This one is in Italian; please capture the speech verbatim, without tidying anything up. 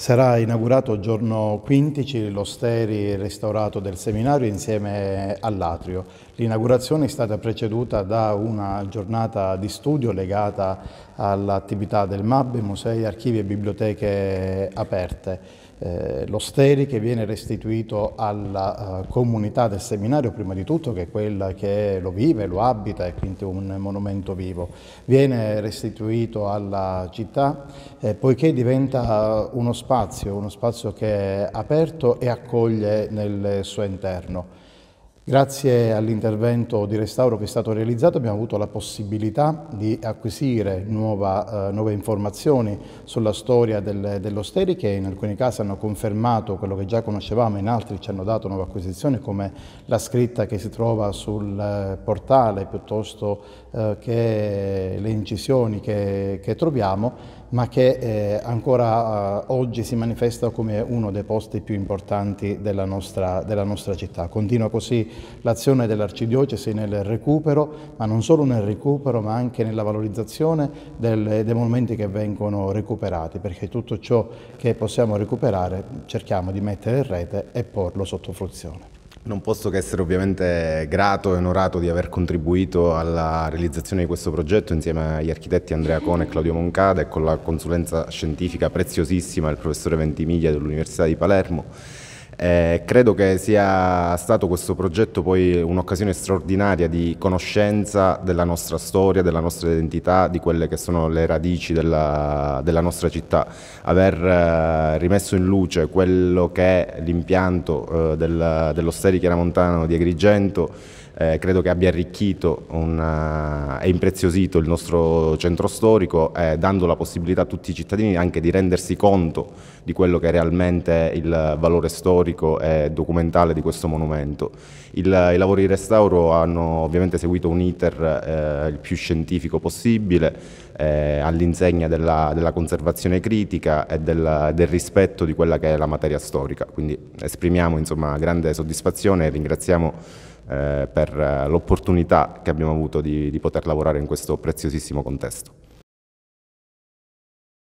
Sarà inaugurato giorno quindici lo steri restaurato del seminario insieme all'atrio. L'inaugurazione è stata preceduta da una giornata di studio legata all'attività del M A B, musei, archivi e biblioteche aperte. Eh, lo steri che viene restituito alla uh, comunità del seminario, prima di tutto, che è quella che lo vive, lo abita, è quindi un monumento vivo. Viene restituito alla città eh, poiché diventa uno spazio, uno spazio che è aperto e accoglie nel suo interno. Grazie all'intervento di restauro che è stato realizzato abbiamo avuto la possibilità di acquisire nuova, eh, nuove informazioni sulla storia del, dello Steri, che in alcuni casi hanno confermato quello che già conoscevamo, in altri ci hanno dato nuove acquisizioni, come la scritta che si trova sul eh, portale piuttosto eh, che le incisioni che, che troviamo, ma che eh, ancora eh, oggi si manifesta come uno dei posti più importanti della nostra, della nostra città. Continua così l'azione dell'Arcidiocesi nel recupero, ma non solo nel recupero, ma anche nella valorizzazione del, dei monumenti che vengono recuperati, perché tutto ciò che possiamo recuperare cerchiamo di mettere in rete e porlo sotto fruizione. Non posso che essere ovviamente grato e onorato di aver contribuito alla realizzazione di questo progetto insieme agli architetti Andrea Cone e Claudio Moncada e con la consulenza scientifica preziosissima del professore Ventimiglia dell'Università di Palermo. Eh, credo che sia stato questo progetto poi un'occasione straordinaria di conoscenza della nostra storia, della nostra identità, di quelle che sono le radici della, della nostra città. Aver eh, rimesso in luce quello che è l'impianto eh, del, dello Steri Chiaramontano di Agrigento Eh, credo che abbia arricchito una, e impreziosito il nostro centro storico, eh, dando la possibilità a tutti i cittadini anche di rendersi conto di quello che è realmente il valore storico e documentale di questo monumento. Il, I lavori di restauro hanno ovviamente seguito un iter eh, il più scientifico possibile, eh, all'insegna della, della conservazione critica e del, del rispetto di quella che è la materia storica. Quindi esprimiamo insomma grande soddisfazione e ringraziamo Eh, per l'opportunità che abbiamo avuto di, di poter lavorare in questo preziosissimo contesto.